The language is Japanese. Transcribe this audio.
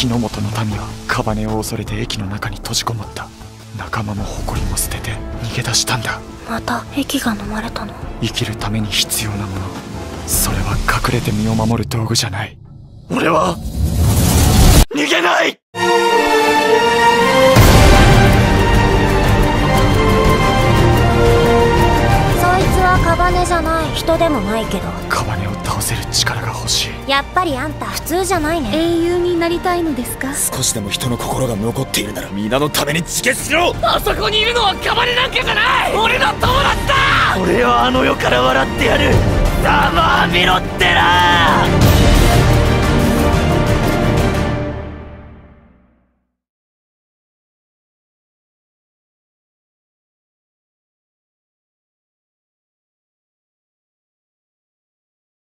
日の本の民はカバネを恐れて駅の中に閉じこもった。仲間も誇りも捨てて逃げ出したんだ。 また駅が飲まれたの？ 生きるために必要なもの、それは隠れて身を守る道具じゃない。俺は逃げない。 カバネじゃない。人でもないけどカバネを倒せる力が欲しい。 やっぱりあんた普通じゃないね。 英雄になりたいのですか？ 少しでも人の心が残っているなら皆のために自決しろ。 あそこにいるのはカバネなんかじゃない、俺の友達だ。 俺はあの世から笑ってやる。ざまあみろってな。